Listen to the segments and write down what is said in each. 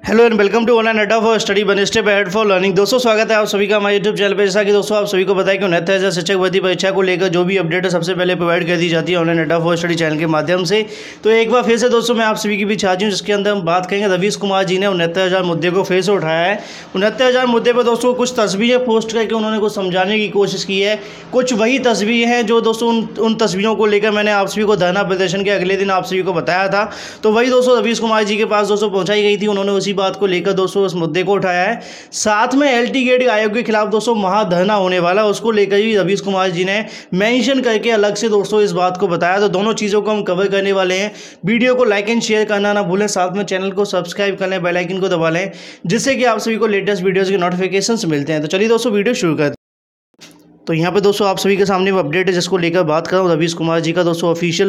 Hello and welcome to online Adda for study one step ahead for learning. दोस्तों स्वागत है आप सभी का हमारे यूट्यूब चैनल पे। जैसा कि दोस्तों आप सभी को पता है कि 69,000 शिक्षक भर्ती परीक्षा को लेकर जो भी अपडेट है सबसे पहले प्रोवाइड कर दी जाती है online Adda for study channel के माध्यम से। तो एक बार फिर से दोस्तों मैं आप सभी के बीच हाजिर हूँ, जिसके अंदर हम बात करेंगे रवीश कुमार जी ने 69,000 मुद्दे को फिर से उठाया है। 69,000 मुद्दे पर दोस्तों कुछ तस्वीरें पोस्ट करके उन्होंने कुछ समझाने की कोशिश की है। कुछ वही तस्वीरें हैं जो दोस्तों उन तस्वीरों को लेकर मैंने आप सभी को धरना प्रदर्शन के अगले दिन आप सभी को बताया था। तो वही दोस्तों रवीश कुमार जी के पास दोस्तों पहुंचाई गई थी। उन्होंने उसी बात को लेकर दोस्तों उस मुद्दे को उठाया है। साथ में एलटी गेट आयोग के खिलाफ दोस्तों महाधरना होने वाला, उसको लेकर भी रवीश कुमार जी ने मेंशन करके अलग से दोस्तों इस बात को बताया। तो दोनों चीज़ों को हम कवर करने वाले हैं। वीडियो को लाइक एंड शेयर करना ना भूलें, साथ में चैनल को सब्सक्राइब कर लें, बेल आइकन को दबा लें, जिससे कि आप सभी को लेटेस्ट वीडियोज़ के नोटिफिकेशंस मिलते हैं। तो चलिए दोस्तों वीडियो शुरू करते हैं। तो यहाँ पे दोस्तों आप सभी के सामने अपडेट है जिसको लेकर बात कर रहा हूँ। रवीश कुमार जी का दोस्तों ऑफिशियल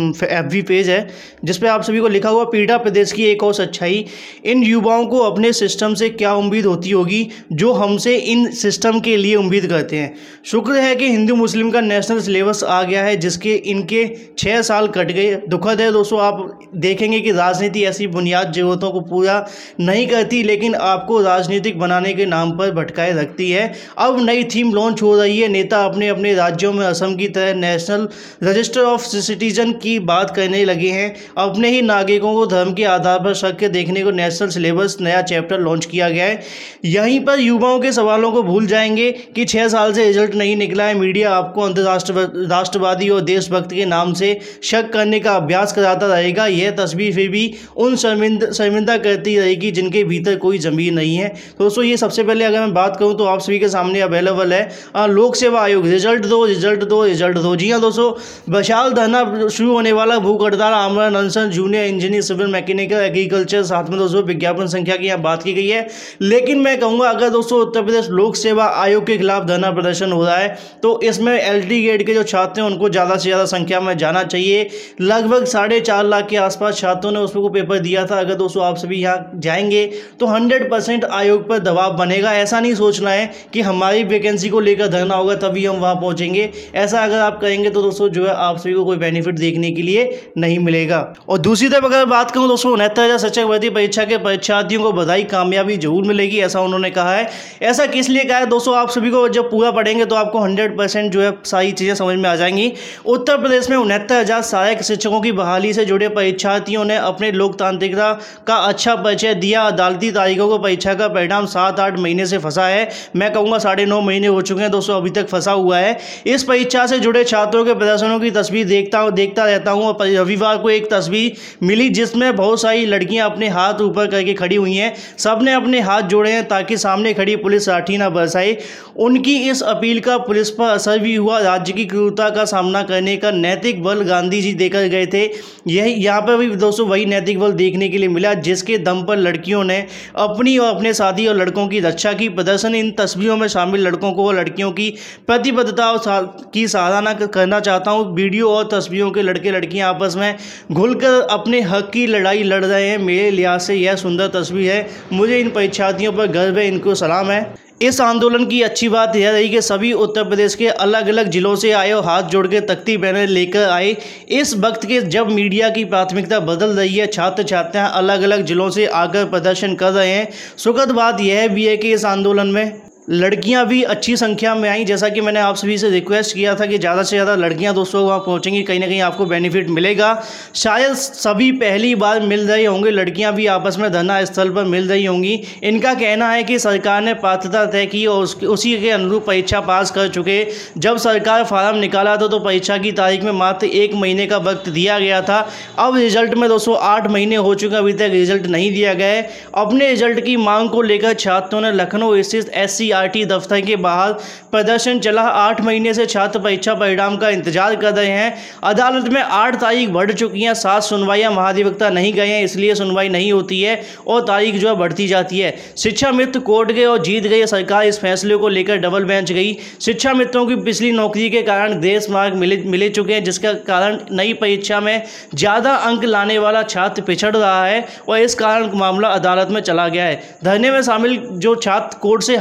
FB पेज है, जिस पे आप सभी को लिखा हुआ पीड़ा प्रदेश की एक और सच्चाई। इन युवाओं को अपने सिस्टम से क्या उम्मीद होती होगी जो हमसे इन सिस्टम के लिए उम्मीद करते हैं। शुक्र है कि हिंदू मुस्लिम का नेशनल सिलेबस आ गया है, जिसके इनके 6 साल कट गए। दुखद है दोस्तों, आप देखेंगे कि राजनीति ऐसी बुनियाद जरूरतों को पूरा नहीं करती, लेकिन आपको राजनीतिक बनाने के नाम पर भटकाए रखती है। अब नई थीम लॉन्च हो रही है। नेता अपने अपने राज्यों में असम की तरह नेशनल रजिस्टर ऑफ सिटीजन की बात करने लगे हैं। अपने ही नागरिकों को धर्म के आधार पर शक के देखने को नेशनल सिलेबस नया चैप्टर लॉन्च किया गया है। यहीं पर युवाओं के सवालों को भूल जाएंगे कि 6 साल से रिजल्ट नहीं निकला है। मीडिया आपको राष्ट्रवादी और देशभक्त के नाम से शक करने का अभ्यास कराता रहेगा। यह तस्वीर फिर भी उन शर्मिंदा करती रहेगी जिनके भीतर कोई जमीन नहीं है। दोस्तों ये सबसे पहले अगर मैं बात करूं तो आप सभी के सामने अवेलेबल है लोक सेवा आयोग, रिजल्ट दो रिजल्ट दो रिजल्ट दो। जी हाँ दोस्तों, विशाल धरना शुरू होने वाला, भूख हड़ताल, आमरण अनशन, junior engineer, civil mechanical, agriculture, साथ में दोस्तों विज्ञापन संख्या की यहाँ बात की गई है। लेकिन मैं कहूँगा अगर दोस्तों उत्तर प्रदेश लोक सेवा आयोग के खिलाफ धरना प्रदर्शन हो रहा है तो इसमें LT गेट के जो छात्र हैं उनको ज़्यादा से ज़्यादा संख्या में जाना चाहिए। लगभग 4.5 लाख के आसपास छात्रों ने उसको पेपर दिया था। अगर दोस्तों आप सभी यहाँ जाएंगे तो 100% आयोग पर दबाव बनेगा। ऐसा नहीं सोचना है कि हमारी वैकेंसी को लेकर धरना होगा तभी हम वहां पहुंचेंगे। ऐसा अगर आप करेंगे तो दोस्तों जो है आप सभी को कोई बेनिफिट देखने के लिए नहीं मिलेगा। और दूसरी तरफ अगर बात करूं दोस्तों 69,000 शिक्षक भर्ती परीक्षा के परीक्षार्थियों को बधाई, कामयाबी जरूर मिलेगी, ऐसा उन्होंने कहा है। ऐसा किस लिए कहा है दोस्तों, आप सभी को जब पूरा पढ़ेंगे तो आपको 100% जो है सारी चीज़ें समझ में आ जाएंगी। उत्तर प्रदेश में 69,000 सहायक शिक्षकों की बहाली से जुड़े परीक्षार्थियों ने अपने लोकतांत्रिकता का अच्छा परिचय दिया। अदालती तारीखों को परीक्षा का परिणाम 7-8 महीने से फंसा है। मैं कहूँगा 9.5 महीने हो चुके हैं दोस्तों, अभी तक फंसा हुआ है। इस परीक्षा से जुड़े छात्रों के प्रदर्शनों की तस्वीर देखता रहता हूं। और रविवार को एक तस्वीर मिली जिसमें बहुत सारी लड़कियां अपने हाथ ऊपर करके खड़ी हुई हैं। सबने अपने हाथ जोड़े हैं ताकि सामने खड़ी पुलिस लाठी ना बरसाए। उनकी इस अपील का पुलिस पर असर भी हुआ। राज्य की क्रूरता का सामना करने का नैतिक बल गांधी जी देकर गए थे। यही यहाँ पर भी दोस्तों वही नैतिक बल देखने के लिए मिला जिसके दम पर लड़कियों ने अपनी और अपने साथी और लड़कों की रक्षा की। प्रदर्शन इन तस्वीरों में शामिल लड़कों को और लड़कियों की प्रतिबद्धता की सराहना करना चाहता हूं। वीडियो और तस्वीरों के लड़के लड़कियां आपस में घुलकर अपने हक की लड़ाई लड़ रहे हैं। मेरे लिहाज से यह सुंदर तस्वीर है। मुझे इन परीक्षार्थियों पर गर्व है, इनको सलाम है। इस आंदोलन की अच्छी बात यह रही कि सभी उत्तर प्रदेश के अलग अलग जिलों से आए और हाथ जोड़ के तख्ती बैनर लेकर आए। इस वक्त के जब मीडिया की प्राथमिकता बदल रही है, छात्र छात्राएं अलग अलग जिलों से आकर प्रदर्शन कर रहे हैं। सुखद बात यह भी है कि इस आंदोलन में लड़कियां भी अच्छी संख्या में आई। जैसा कि मैंने आप सभी से रिक्वेस्ट किया था कि ज़्यादा से ज़्यादा लड़कियां दोस्तों वहाँ पहुँचेंगी, कहीं ना कहीं आपको बेनिफिट मिलेगा। शायद सभी पहली बार मिल रहे होंगे, लड़कियां भी आपस में धरना स्थल पर मिल रही होंगी। इनका कहना है कि सरकार ने पात्रता तय की और उसी के अनुरूप परीक्षा पास कर चुके। जब सरकार फार्म निकाला था तो परीक्षा की तारीख में मात्र 1 महीने का वक्त दिया गया था। अब रिजल्ट में दोस्तों 8 महीने हो चुके, अभी तक रिजल्ट नहीं दिया गया है। अपने रिजल्ट की मांग को लेकर छात्रों ने लखनऊ स्थित SCRT दफ्तर के बाहर प्रदर्शन चला। 8 महीने से छात्र परीक्षा परिणाम का इंतजार कर रहे हैं। अदालत में 8 तारीख बढ़ चुकी हैं, 7 सुनवाइयां महाधिवक्ता नहीं गए हैं, इसलिए सुनवाई नहीं होती है और तारीख जो है बढ़ती जाती है। शिक्षा मित्र कोर्ट गए और जीत गए। सरकार इस फैसले को लेकर डबल बेंच गई। शिक्षा मित्रों की पिछली नौकरी के कारण ग्रेस मार्क मिले चुके हैं, जिसका कारण नई परीक्षा में ज़्यादा अंक लाने वाला छात्र पिछड़ रहा है और इस कारण मामला अदालत में चला गया है। धरने में शामिल जो छात्र कोर्ट से हार गए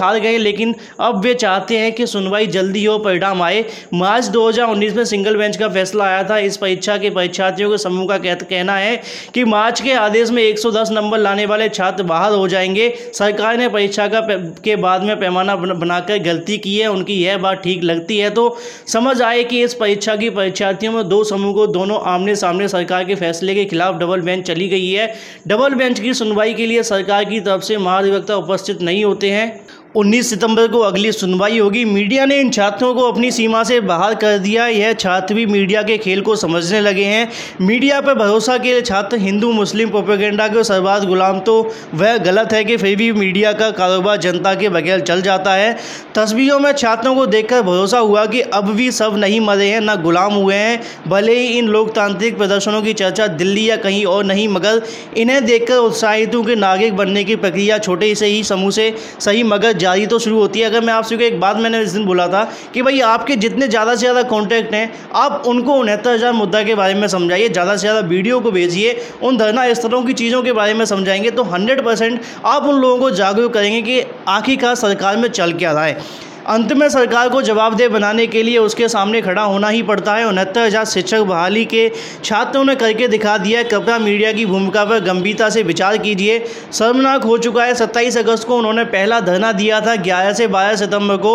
लेकिन अब वे चाहते हैं कि सुनवाई जल्दी हो, परिणाम आए। मार्च 2019 में सिंगल बेंच का फैसला आया था। इस परीक्षा के परीक्षार्थियों के समूह का कहना है कि मार्च के आदेश में 110 नंबर लाने वाले छात्र बाहर हो जाएंगे। सरकार ने परीक्षा के बाद में पैमाना बनाकर गलती की है। उनकी यह बात ठीक लगती है तो समझ आए कि इस परीक्षा की परीक्षार्थियों में दो समूह को दोनों आमने सामने सरकार के फैसले के खिलाफ डबल बेंच चली गई है। डबल बेंच की सुनवाई के लिए सरकार की तरफ से महाधिवक्ता उपस्थित नहीं होते हैं। 19 सितंबर को अगली सुनवाई होगी। मीडिया ने इन छात्रों को अपनी सीमा से बाहर कर दिया। यह छात्र भी मीडिया के खेल को समझने लगे हैं। मीडिया पर भरोसा के छात्र हिंदू मुस्लिम प्रोपेगेंडा के सरबाज गुलाम तो वह गलत है कि फिर भी मीडिया का कारोबार जनता के बगैर चल जाता है। तस्वीरों में छात्रों को देखकर भरोसा हुआ कि अब भी सब नहीं मरे हैं, न गुलाम हुए हैं। भले ही इन लोकतांत्रिक प्रदर्शनों की चर्चा दिल्ली या कहीं और नहीं, मगर इन्हें देखकर उत्साहित हूं कि नागरिक बनने की प्रक्रिया छोटे से ही समूह से सही मगर जारी तो शुरू होती है। अगर मैं आपसे एक बात मैंने इस दिन बोला था कि भाई आपके जितने ज़्यादा से ज़्यादा कॉन्टैक्ट हैं आप उनको 69,000 मुद्दा के बारे में समझाइए, ज़्यादा से ज़्यादा वीडियो को भेजिए, उन धरना स्थलों की चीज़ों के बारे में समझाएंगे तो 100% आप उन लोगों को जागरूक करेंगे कि आखिरकार सरकार में चल क्या रहा है। अंत में सरकार को जवाबदेह बनाने के लिए उसके सामने खड़ा होना ही पड़ता है। 69,000 शिक्षक बहाली के छात्रों ने करके दिखा दिया है। कृपया मीडिया की भूमिका पर गंभीरता से विचार कीजिए। शर्मनाक हो चुका है। 27 अगस्त को उन्होंने पहला धरना दिया था। 11 से 12 सितंबर को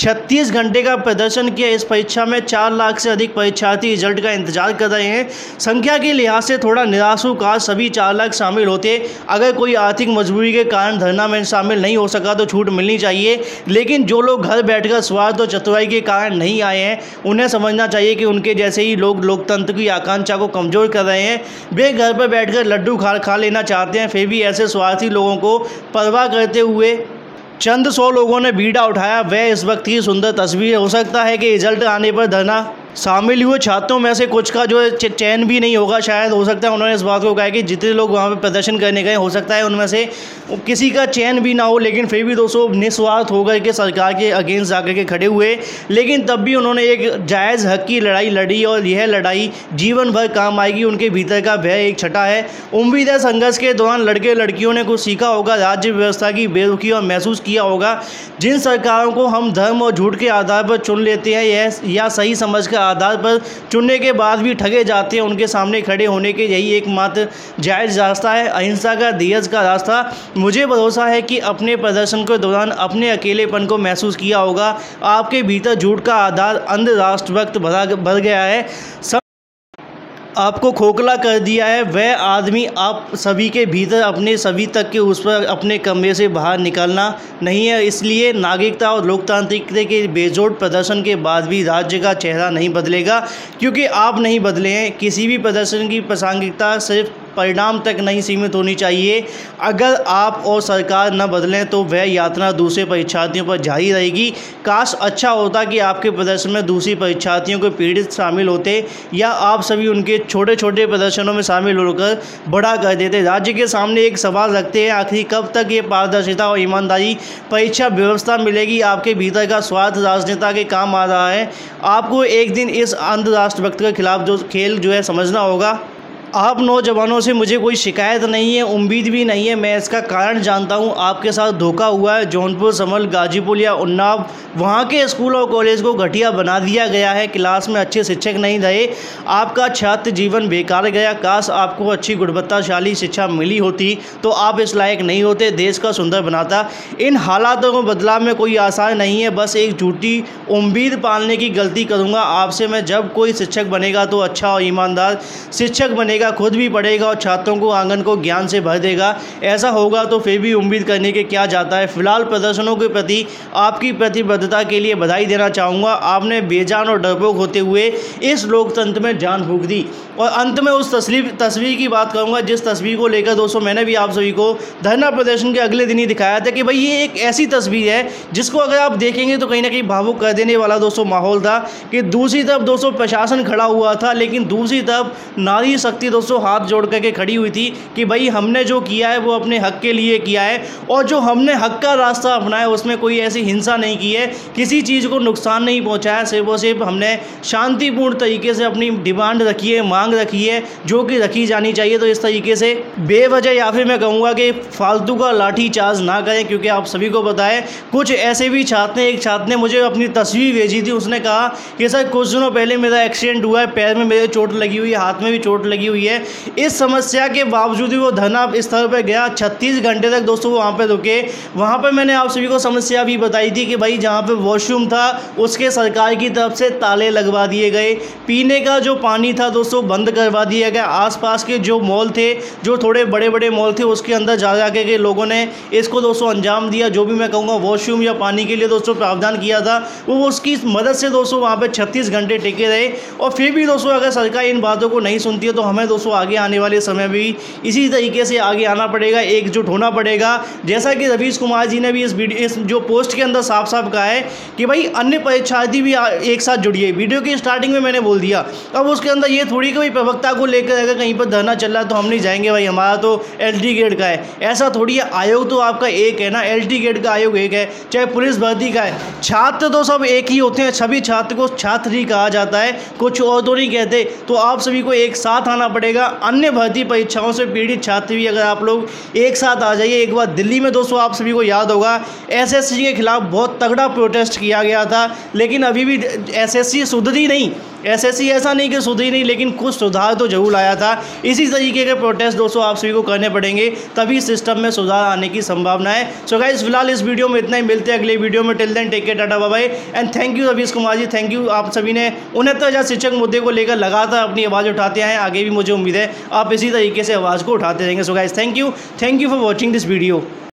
36 घंटे का प्रदर्शन किया। इस परीक्षा में 4 लाख से अधिक परीक्षार्थी रिजल्ट का इंतजार कर रहे हैं। संख्या के लिहाज से थोड़ा निराश हूं, काश सभी 4 लाख शामिल होते। अगर कोई आर्थिक मजबूरी के कारण धरना में शामिल नहीं हो सका तो छूट मिलनी चाहिए, लेकिन जो लोग घर बैठकर स्वार्थ और चतुराई के कारण नहीं आए हैं उन्हें समझना चाहिए कि उनके जैसे ही लोग लोकतंत्र की आकांक्षा को कमजोर कर रहे हैं। वे घर पर बैठकर लड्डू खा लेना चाहते हैं, फिर भी ऐसे स्वार्थी लोगों को परवाह करते हुए चंद 100 लोगों ने बीड़ा उठाया। वह इस वक्त की सुंदर तस्वीर। हो सकता है कि रिजल्ट आने पर धरना शामिल हुए छात्रों में से कुछ का जो है चयन भी नहीं होगा। शायद हो सकता है उन्होंने इस बात को कहा कि जितने लोग वहाँ पे प्रदर्शन करने गए हो सकता है उनमें से किसी का चयन भी ना हो, लेकिन फिर भी दोस्तों निस्वार्थ होकर के सरकार के अगेंस्ट जाकर के खड़े हुए। लेकिन तब भी उन्होंने एक जायज़ हक की लड़ाई लड़ी और यह लड़ाई जीवन भर काम आएगी। उनके भीतर का भय एक छटा है। उम्मीद है संघर्ष के दौरान लड़के लड़कियों ने कुछ सीखा होगा, राज्य व्यवस्था की बेरुखी और महसूस किया होगा। जिन सरकारों को हम धर्म और झूठ के आधार पर चुन लेते हैं या सही समझ के आधार पर चुनने के बाद भी ठगे जाते हैं, उनके सामने खड़े होने के यही एकमात्र जायज़ रास्ता है, अहिंसा का, धीरज का रास्ता। मुझे भरोसा है कि अपने प्रदर्शन के दौरान अपने अकेलेपन को महसूस किया होगा। आपके भीतर झूठ का आधार अंध राष्ट्रभक्त भर गया है, सब आपको खोखला कर दिया है। वह आदमी आप सभी के भीतर अपने सभी तक के उस पर अपने कमरे से बाहर निकलना नहीं है। इसलिए नागरिकता और लोकतांत्रिकता के बेजोड़ प्रदर्शन के बाद भी राज्य का चेहरा नहीं बदलेगा, क्योंकि आप नहीं बदले हैं। किसी भी प्रदर्शन की प्रासंगिकता सिर्फ परिणाम तक नहीं सीमित होनी चाहिए। अगर आप और सरकार न बदलें तो वह यातना दूसरे परीक्षार्थियों पर जारी रहेगी। काश अच्छा होता कि आपके प्रदर्शन में दूसरी परीक्षार्थियों के पीड़ित शामिल होते या आप सभी उनके छोटे छोटे प्रदर्शनों में शामिल होकर बड़ा कर देते। राज्य के सामने एक सवाल रखते हैं, आखिर कब तक ये पारदर्शिता और ईमानदारी परीक्षा व्यवस्था मिलेगी? आपके भीतर का स्वार्थ राजनेता के काम आ रहा है। आपको एक दिन इस अंध राष्ट्रभक्त के खिलाफ जो खेल जो है समझना होगा। आप नौजवानों से मुझे कोई शिकायत नहीं है, उम्मीद भी नहीं है। मैं इसका कारण जानता हूं। आपके साथ धोखा हुआ है। जौनपुर, समल, गाजीपुर या उन्नाव, वहां के स्कूल और कॉलेज को घटिया बना दिया गया है। क्लास में अच्छे शिक्षक नहीं रहे। आपका छात्र जीवन बेकार गया। काश आपको अच्छी गुणवत्ताशाली शिक्षा मिली होती तो आप इस लायक नहीं होते, देश का सुंदर बनाता। इन हालातों को बदलाव में कोई आसार नहीं है, बस एक झूठी उम्मीद पालने की गलती करूँगा आपसे मैं। जब कोई शिक्षक बनेगा तो अच्छा और ईमानदार शिक्षक बनेगा, खुद भी पढ़ेगा और छात्रों को आंगन को ज्ञान से भर देगा। ऐसा होगा तो फिर भी उम्मीद करने के क्या जाता है। फिलहाल प्रदर्शनों के प्रति आपकी प्रतिबद्धता के लिए बधाई देना चाहूँगा। आपने बेजान और डरपोक होते हुए इस लोकतंत्र में जान फूंक दी। और अंत में उस तस्वीर की बात करूँगा जिस तस्वीर को लेकर दोस्तों मैंने भी आप सभी को धरना प्रदर्शन के अगले दिन ही दिखाया था कि भाई ये एक ऐसी तस्वीर है जिसको अगर आप देखेंगे तो कहीं ना कहीं भावुक कर देने वाला दोस्तों माहौल था कि दूसरी तरफ दोस्तों प्रशासन खड़ा हुआ था, लेकिन दूसरी तरफ नारी शक्ति थी दोस्तों, हाथ जोड़ करके खड़ी हुई थी कि भाई हमने जो किया है वो अपने हक के लिए किया है, और जो हमने हक का रास्ता अपनाया उसमें कोई ऐसी हिंसा नहीं की है, किसी चीज़ को नुकसान नहीं पहुँचाया, सिर्फ और सिर्फ हमने शांतिपूर्ण तरीके से अपनी डिमांड रखी है, मांग रखी है, जो कि रखी जानी चाहिए। तो इस तरीके से बेवजह या फिर मैं कहूँगा कि फालतू का लाठी चार्ज ना करें, क्योंकि आप सभी को पता है कुछ ऐसे भी छात्र हैं। एक छात्र ने मुझे अपनी तस्वीर भेजी थी, उसने कहा कि सर कुछ दिनों पहले मेरा एक्सीडेंट हुआ है, पैर में मेरे चोट लगी हुई है, हाथ में भी चोट लगी हुई है। इस समस्या के बावजूद भी वो धरना स्थल पर गया, 36 घंटे तक दोस्तों वो वहाँ पर रुके। वहाँ पर मैंने आप सभी को समस्या भी बताई थी कि भाई जहाँ पर वॉशरूम था उसके सरकार की तरफ से ताले लगवा दिए गए, पीने का जो पानी था दोस्तों बंद करवा दिया गया। आसपास के जो मॉल थे, जो थोड़े बड़े बड़े मॉल थे, उसके अंदर जा के लोगों ने इसको दोस्तों अंजाम दिया। जो भी मैं कहूँगा वॉशरूम या पानी के लिए दोस्तों प्रावधान किया था, वो उसकी मदद से दोस्तों वहाँ पे 36 घंटे टिके रहे। और फिर भी दोस्तों अगर सरकार इन बातों को नहीं सुनती है तो हमें दोस्तों आगे आने वाले समय भी इसी तरीके से आगे आना पड़ेगा, एकजुट होना पड़ेगा। जैसा कि रवीश कुमार जी ने भी इस जो पोस्ट के अंदर साफ साफ कहा है कि भाई अन्य परीक्षार्थी भी एक साथ जुड़िए। वीडियो की स्टार्टिंग में मैंने बोल दिया, अब उसके अंदर ये थोड़ी कि भाई प्रवक्ता को लेकर अगर कहीं पर धरना चल रहा है तो हम नहीं जाएंगे, भाई हमारा तो LT ग्रेड का है, ऐसा थोड़ी है। आयोग तो आपका एक है ना, LT ग्रेड का आयोग एक है, चाहे पुलिस भर्ती का है। छात्र तो सब एक ही होते हैं, सभी छात्र को छात्र ही कहा जाता है, कुछ और तो नहीं कहते। तो आप सभी को एक साथ आना पड़ेगा। अन्य भर्ती परीक्षाओं से पीड़ित छात्र भी अगर आप लोग एक साथ आ जाइए। एक बार दिल्ली में दोस्तों आप सभी को याद होगा SSC के खिलाफ बहुत तगड़ा प्रोटेस्ट किया गया था, लेकिन अभी भी SSC सुधरी नहीं। SSC ऐसा नहीं कि सुधरी नहीं, लेकिन कुछ सुधार तो जरूर आया था। इसी तरीके के प्रोटेस्ट दोस्तों आप सभी को करने पड़ेंगे, तभी सिस्टम में सुधार आने की संभावना है। सो गाइस फिलहाल इस वीडियो में इतना ही, मिलते हैं अगले वीडियो में। Till then take care, tata bye bye and thank you Ravish Kumar ji, thank you. आप सभी ने 69,000 शिक्षक मुद्दे को लेकर लगातार अपनी आवाज़ उठाते हैं, आगे भी मुझे उम्मीद है आप इसी तरीके से आवाज़ को उठाते रहेंगे। So guys thank you for watching this video.